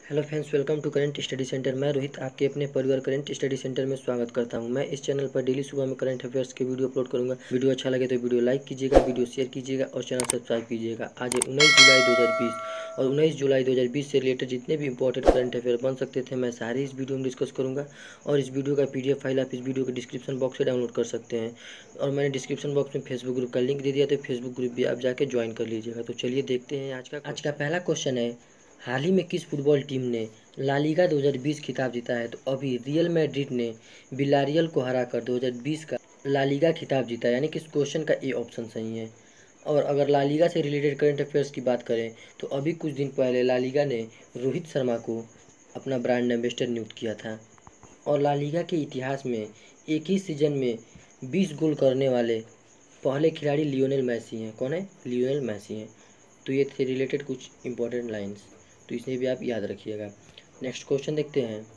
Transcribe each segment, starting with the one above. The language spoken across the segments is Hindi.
Hello friends, welcome to current study centre. मैं रोहित आपके अपने परिवार करंट स्टडी सेंटर में स्वागत करता हूं। मैं इस चैनल पर डेली सुबह में करंट अफेयर्स के वीडियो अपलोड करूंगा। वीडियो अच्छा लगे तो वीडियो लाइक कीजिएगा, वीडियो शेयर कीजिएगा और चैनल सब्सक्राइब कीजिएगा। आज है 19 जुलाई 2020 और 19 जुलाई 2020 से रिलेटेड जितने भी इंपॉर्टेंट करंट अफेयर बन सकते थे मैं सारे इस वीडियो में डिस्कस करूँगा। और इस वीडियो का PDF फाइल आप इस वीडियो के डिस्क्रिप्शन बॉक्स से डाउनलोड कर सकते हैं। और मैंने डिस्क्रिप्शन बॉक्स में फेसबुक ग्रुप का लिंक दे दिया, तो फेसबुक ग्रुप भी आप जाके ज्वाइन कर लीजिएगा। तो चलिए देखते हैं आज का पहला क्वेश्चन है, हाल ही में किस फुटबॉल टीम ने ला लीगा 2020 खिताब जीता है? तो अभी रियल मैड्रिड ने विलारियल को हराकर 2020 का ला लीगा खिताब जीता है, यानी कि इस क्वेश्चन का ए ऑप्शन सही है। और अगर ला लीगा से रिलेटेड करंट अफेयर्स की बात करें तो अभी कुछ दिन पहले ला लीगा ने रोहित शर्मा को अपना ब्रांड एम्बेसडर नियुक्त किया था। और ला लीगा के इतिहास में एक ही सीजन में 20 गोल करने वाले पहले खिलाड़ी लियोनेल मैसी हैं। कौन है? लियोनेल मैसी हैं। तो ये थे रिलेटेड कुछ इंपॉर्टेंट लाइंस, तो इसे भी आप याद रखिएगा। नेक्स्ट क्वेश्चन देखते हैं।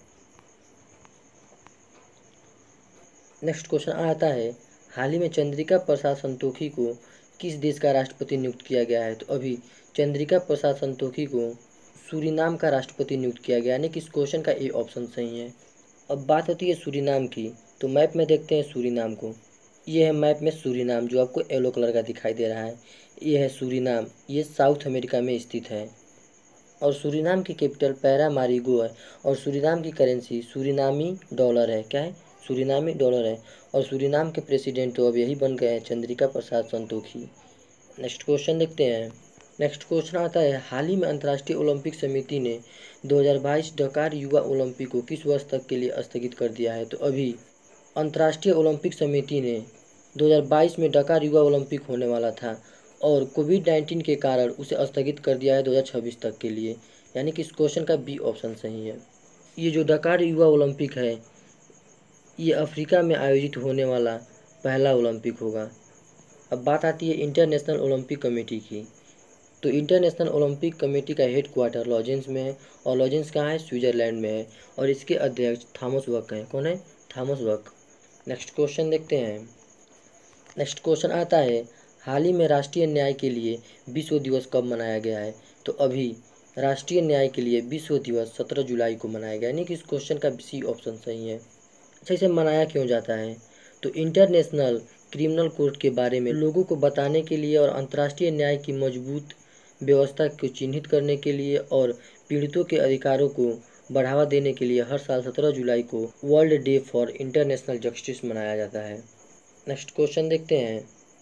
नेक्स्ट क्वेश्चन आता है, हाल ही में चंद्रिका प्रसाद संतोखी को किस देश का राष्ट्रपति नियुक्त किया गया है? तो अभी चंद्रिका प्रसाद संतोखी को सूरीनाम का राष्ट्रपति नियुक्त किया गया, यानी कि इस क्वेश्चन का ए ऑप्शन सही है। अब बात होती है सूरीनाम की, तो मैप में देखते हैं सूरीनाम को। ये है मैप में सूरीनाम, जो आपको येलो कलर का दिखाई दे रहा है। ये है सूरीनाम, ये साउथ अमेरिका में स्थित है। और सूरीनाम की कैपिटल पैरामारिगो है। और सूरीनाम की करेंसी सूरीनामी डॉलर है। क्या है? सूरीनामी डॉलर है। और सूरीनाम के प्रेसिडेंट तो अब यही बन गए हैं, चंद्रिका प्रसाद संतोखी। नेक्स्ट क्वेश्चन देखते हैं। नेक्स्ट क्वेश्चन आता है, हाल ही में अंतर्राष्ट्रीय ओलंपिक समिति ने 2022 डकार युवा ओलंपिक को किस वर्ष तक के लिए स्थगित कर दिया है? तो अभी अंतर्राष्ट्रीय ओलंपिक समिति ने 2022 में डकार युवा ओलंपिक होने वाला था और कोविड-19 के कारण उसे स्थगित कर दिया है 2026 तक के लिए, यानी कि इस क्वेश्चन का बी ऑप्शन सही है। ये जो डकार युवा ओलंपिक है, ये अफ्रीका में आयोजित होने वाला पहला ओलंपिक होगा। अब बात आती है इंटरनेशनल ओलंपिक कमेटी की। तो इंटरनेशनल ओलंपिक कमेटी का हेड क्वार्टर लॉजेंस में है। और लॉजेंस कहाँ है? स्विट्जरलैंड में है। और इसके अध्यक्ष थॉमस बक हैं। कौन है? थॉमस बक। नेक्स्ट क्वेश्चन देखते हैं। नेक्स्ट क्वेश्चन आता है, हाल ही में राष्ट्रीय न्याय के लिए विश्व दिवस कब मनाया गया है? तो अभी राष्ट्रीय न्याय के लिए विश्व दिवस 17 जुलाई को मनाया गया, यानी कि इस क्वेश्चन का सी ऑप्शन सही है। अच्छा, इसे मनाया क्यों जाता है? तो इंटरनेशनल क्रिमिनल कोर्ट के बारे में लोगों को बताने के लिए और अंतर्राष्ट्रीय न्याय की मजबूत व्यवस्था को चिन्हित करने के लिए और पीड़ितों के अधिकारों को बढ़ावा देने के लिए हर साल 17 जुलाई को world day for international justice मनाया जाता है। नेक्स्ट क्वेश्चन देखते हैं।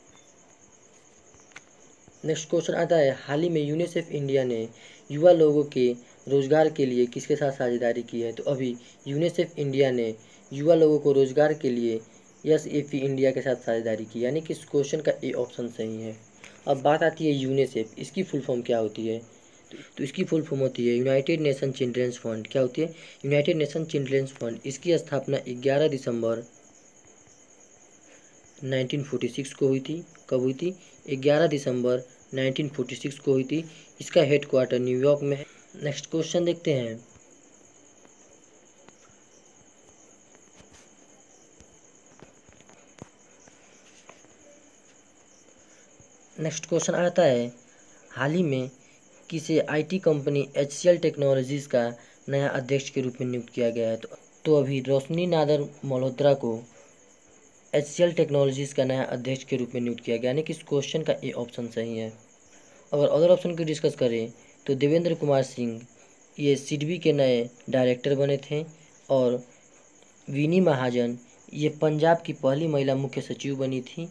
नेक्स्ट क्वेश्चन आता है, हाल ही में यूनिसेफ इंडिया ने युवा लोगों के रोजगार के लिए किसके साथ साझेदारी की है? तो अभी यूनिसेफ इंडिया ने युवा लोगों को रोजगार के लिए SAP इंडिया के साथ साझेदारी की, यानी कि इस क्वेश्चन का ए ऑप्शन सही है। अब बात आती है यूनिसेफ, इसकी फुल फॉर्म क्या होती है? तो इसकी फुल फॉर्म होती है यूनाइटेड नेशन चिल्ड्रेंस फंड। क्या होती है? United Nation children's fund. इसकी स्थापना 11 दिसंबर 1946 को हुई थी। कब हुई थी? 11 दिसंबर 1946 को हुई थी। इसका हेड क्वार्टर न्यूयॉर्क में है। नेक्स्ट क्वेश्चन देखते हैं। नेक्स्ट क्वेश्चन आता है, हाल ही में किसे IT कंपनी HCL टेक्नोलॉजीज़ का नया अध्यक्ष के रूप में नियुक्त किया गया है? तो अभी रोशनी नादर मल्होत्रा को HCL टेक्नोलॉजीज़ का नया अध्यक्ष के रूप में नियुक्त किया गया, यानी कि इस क्वेश्चन का ए ऑप्शन सही है। अगर अदर ऑप्शन की डिस्कस करें तो देवेंद्र कुमार सिंह ये सिडबी के नए डायरेक्टर बने थे। और विनी महाजन ये पंजाब की पहली महिला मुख्य सचिव बनी थी।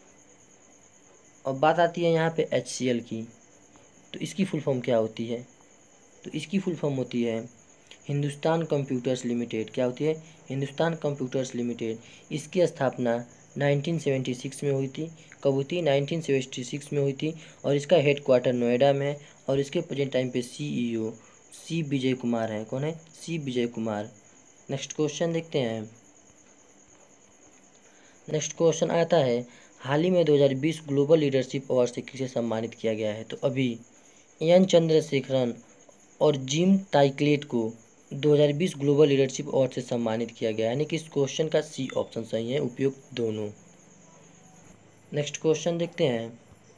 अब बात आती है यहाँ पे HCL की, तो इसकी फुल फॉर्म क्या होती है? तो इसकी फुल फॉर्म होती है हिंदुस्तान कंप्यूटर्स लिमिटेड। क्या होती है? Hindustan computers limited. इसकी स्थापना 1976 में हुई थी। कब हुई थी? 1976 में हुई थी। और इसका हेड क्वार्टर नोएडा में है। और इसके प्रेजेंट टाइम पे CEO C विजय कुमार हैं। कौन है? C Vijay Kumar. Next question देखते हैं। नेक्स्ट क्वेश्चन आता है, हाल ही में 2020 ग्लोबल लीडरशिप अवार्ड से किसे सम्मानित किया गया है? तो अभी एन चंद्रशेखरन और जिम टाइकलेट को 2020 ग्लोबल लीडरशिप अवार्ड से सम्मानित किया गया, यानी कि इस क्वेश्चन का सी ऑप्शन सही है, उपयुक्त दोनों। नेक्स्ट क्वेश्चन देखते हैं।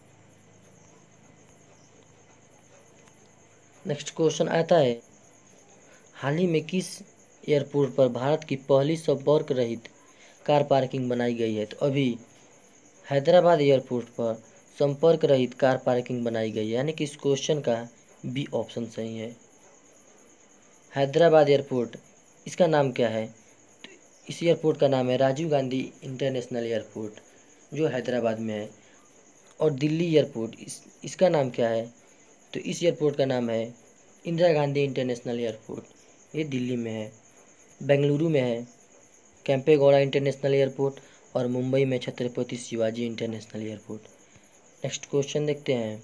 नेक्स्ट क्वेश्चन आता है, हाल ही में किस एयरपोर्ट पर भारत की पहली संपर्क रहित कार पार्किंग बनाई गई है? तो अभी हैदराबाद एयरपोर्ट पर संपर्क रहित कार पार्किंग बनाई गई है, यानी कि इस क्वेश्चन का बी ऑप्शन सही है। हैदराबाद एयरपोर्ट, इसका नाम क्या है? तो इस एयरपोर्ट का नाम है राजीव गांधी इंटरनेशनल एयरपोर्ट, जो हैदराबाद में है। और दिल्ली एयरपोर्ट, इसका नाम क्या है? तो इस एयरपोर्ट का नाम है इंदिरा गांधी इंटरनेशनल एयरपोर्ट, ये दिल्ली में है। बेंगलुरु में है केम्पेगौड़ा इंटरनेशनल एयरपोर्ट, और मुंबई में Chhatrapati Shivaji international airport. Next question देखते हैं।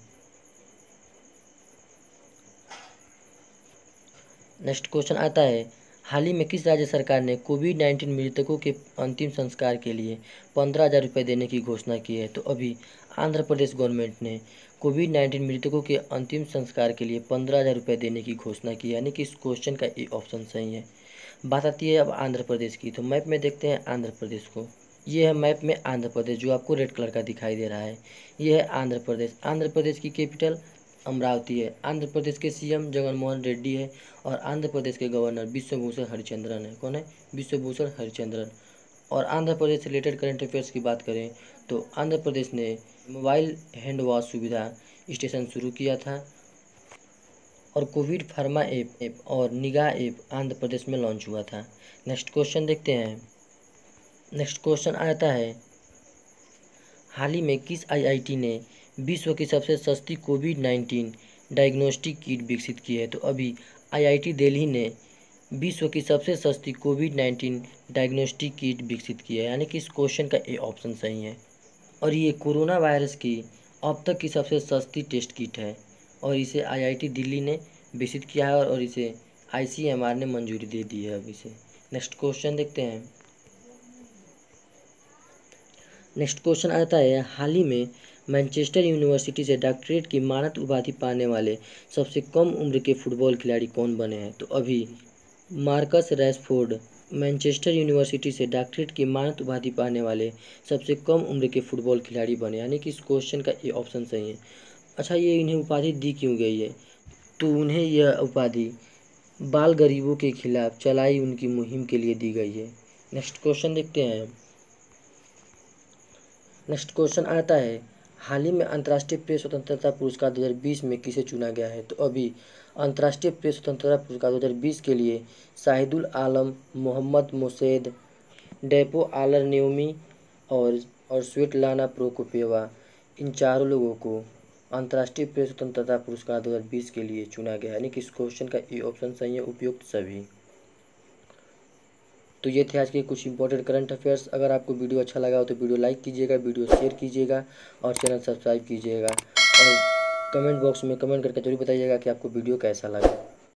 नेक्स्ट क्वेश्चन आता है, हाल ही में किस राज्य सरकार ने कोविड-19 मृतकों के अंतिम संस्कार के लिए 15,000 रुपये देने की घोषणा की है? तो अभी आंध्र प्रदेश गवर्नमेंट ने कोविड-19 मृतकों के अंतिम संस्कार के लिए 15,000 रुपये देने की घोषणा की है, यानी कि इस क्वेश्चन का ए ऑप्शन सही है। बात आती है अब आंध्र प्रदेश की, तो मैप में देखते हैं आंध्र प्रदेश को। ये है मैप में आंध्र प्रदेश, जो आपको रेड कलर का दिखाई दे रहा है। ये है आंध्र प्रदेश। आंध्र प्रदेश की कैपिटल अमरावती है। आंध्र प्रदेश के सीएम जगनमोहन रेड्डी है, और आंध्र प्रदेश के गवर्नर विश्वभूषण हरिचंद्रन है। कौन है? विश्वभूषण हरिचंद्रन। और आंध्र प्रदेश से रिलेटेड करंट अफेयर्स की बात करें तो आंध्र प्रदेश ने मोबाइल हैंड वॉश सुविधा स्टेशन शुरू किया था, और कोविड फार्मा ऐप और निगाह ऐप आंध्र प्रदेश में लॉन्च हुआ था। नेक्स्ट क्वेश्चन देखते हैं। नेक्स्ट क्वेश्चन आता है, हाल ही में किस आईआईटी ने विश्व की सबसे सस्ती कोविड-19 डायग्नोस्टिक किट विकसित की है? तो अभी आईआईटी दिल्ली ने विश्व की सबसे सस्ती कोविड-19 डायग्नोस्टिक किट विकसित की है, यानी कि इस क्वेश्चन का ए ऑप्शन सही है। और ये कोरोना वायरस की अब तक की सबसे सस्ती टेस्ट किट है, और इसे आईआईटी दिल्ली ने विकसित किया है, और इसे आईसीएमआर ने मंजूरी दे दी है अब इसे। नेक्स्ट क्वेश्चन देखते हैं। नेक्स्ट क्वेश्चन आता है, हाल ही में मैनचेस्टर यूनिवर्सिटी से डॉक्टरेट की मानद उपाधि पाने वाले सबसे कम उम्र के फुटबॉल खिलाड़ी कौन बने हैं? तो अभी मार्कस रैशफोर्ड मैनचेस्टर यूनिवर्सिटी से डॉक्टरेट की मानद उपाधि पाने वाले सबसे कम उम्र के फुटबॉल खिलाड़ी बने, यानी कि इस क्वेश्चन का ए ऑप्शन सही है। अच्छा, ये इन्हें उपाधि दी क्यों गई है? तो उन्हें यह उपाधि बाल गरीबों के खिलाफ चलाई उनकी मुहिम के लिए दी गई है। नेक्स्ट क्वेश्चन देखते हैं। नेक्स्ट क्वेश्चन आता है, हाल ही में अंतर्राष्ट्रीय प्रेस स्वतंत्रता पुरस्कार 2020 में किसे चुना गया है? तो अभी अंतर्राष्ट्रीय प्रेस स्वतंत्रता पुरस्कार 2020 के लिए Shahidul Alam, Mohamed Mosaad, Dapo Olorunyomi और स्वेटलाना प्रोकोपिएवा, इन चारों लोगों को अंतर्राष्ट्रीय प्रेस स्वतंत्रता पुरस्कार 2020 के लिए चुना गया है, यानी कि इस क्वेश्चन का ए ऑप्शन सही है, उपयुक्त सभी। तो ये थे आज के कुछ इंपॉर्टेंट करंट अफेयर्स। अगर आपको वीडियो अच्छा लगा हो तो वीडियो लाइक कीजिएगा, वीडियो शेयर कीजिएगा, और चैनल सब्सक्राइब कीजिएगा, और कमेंट बॉक्स में कमेंट करके जरूर बताइएगा कि आपको वीडियो कैसा लगा।